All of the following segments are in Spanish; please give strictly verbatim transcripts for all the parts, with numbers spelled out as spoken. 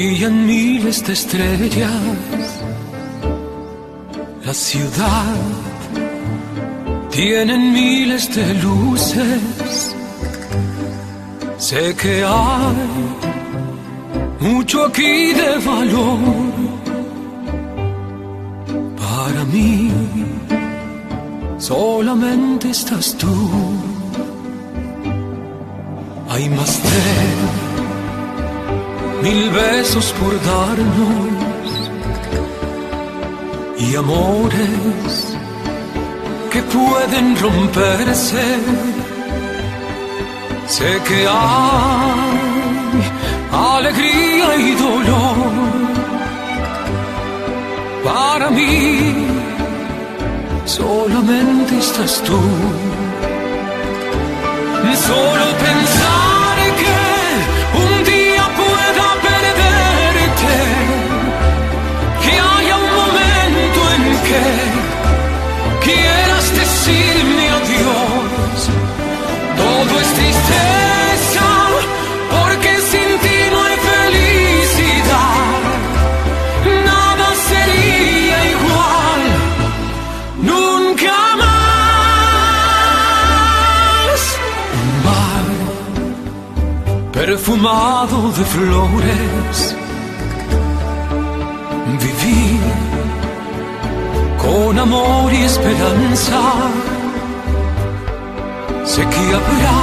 brillan miles de estrellas. La ciudad tiene miles de luces. Sé que hay mucho aquí de valor. Para mí solamente estás tú. Hay más de mil besos por darnos y amores que pueden romperse. Sé que hay alegría y dolor. Para mí solamente estás tú. Solo pensar que un día pueda perderte, que haya un momento en que quieras decirme adiós. Todo es tristeza, porque sin ti no hay felicidad. Nada sería igual, nunca más. Perfumado de flores, vivir con amor y esperanza. Sé que habrá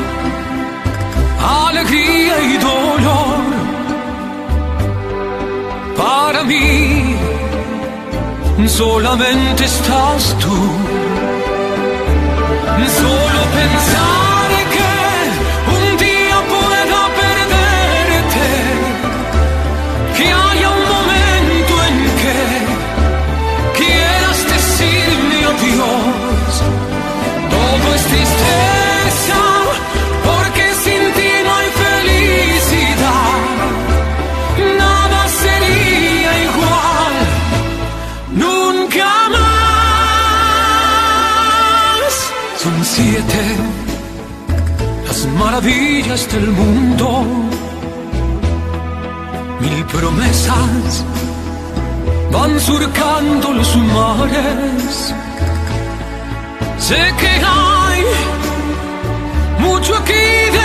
alegría y dolor. Para mí solamente estás tú. Solo pensar que un día pueda perderte, que haya un momento en que quieras decirme adiós. Todo es tristeza, porque sin ti no hay felicidad. Nada sería igual, nunca más. Son siete las maravillas del mundo, mil promesas van surcando los mares. Sé que hay mucho aquí de